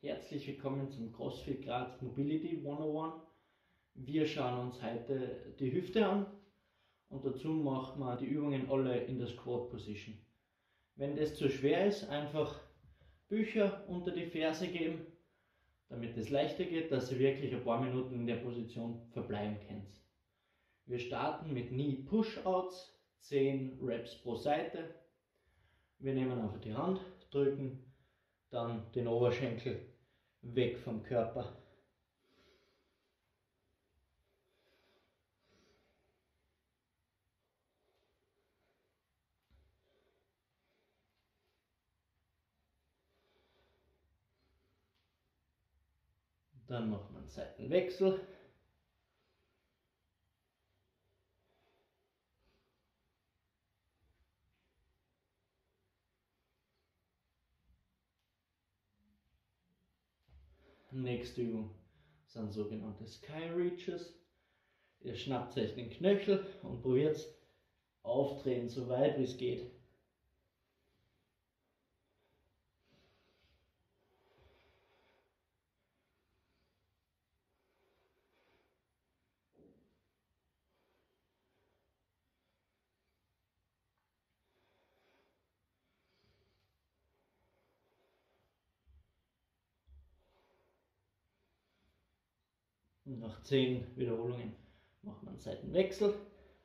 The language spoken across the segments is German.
Herzlich willkommen zum CrossFit Graz Mobility 101. Wir schauen uns heute die Hüfte an und dazu machen wir die Übungen alle in der Squat Position. Wenn das zu schwer ist, einfach Bücher unter die Ferse geben, damit es leichter geht, dass ihr wirklich ein paar Minuten in der Position verbleiben könnt. Wir starten mit Knee Push-Outs, 10 Reps pro Seite. Wir nehmen einfach die Hand, drücken dann den Oberschenkel weg vom Körper. Dann macht man einen Seitenwechsel. Nächste Übung sind sogenannte Sky Reaches. Ihr schnappt euch den Knöchel und probiert aufdrehen, so weit wie es geht. Und nach 10 Wiederholungen macht man einen Seitenwechsel.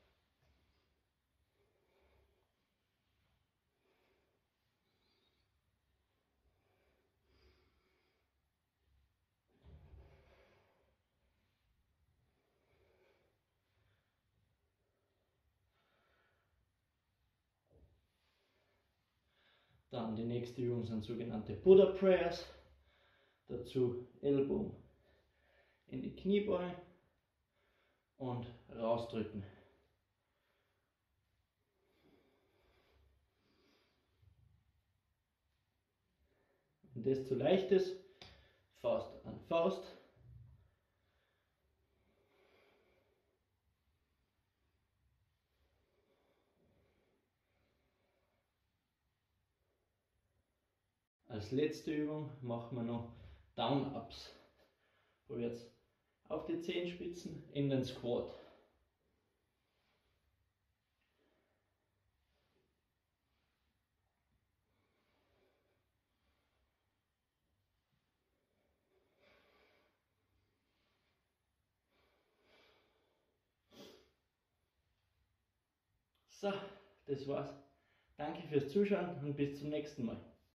Dann die nächste Übung sind sogenannte Buddha Prayers. Dazu Ellbogen in die Kniebeuge und rausdrücken. Wenn das zu leicht ist, Faust an Faust. Als letzte Übung machen wir noch Down-Ups. Probiert auf die Zehenspitzen in den Squat. So, das war's. Danke fürs Zuschauen und bis zum nächsten Mal.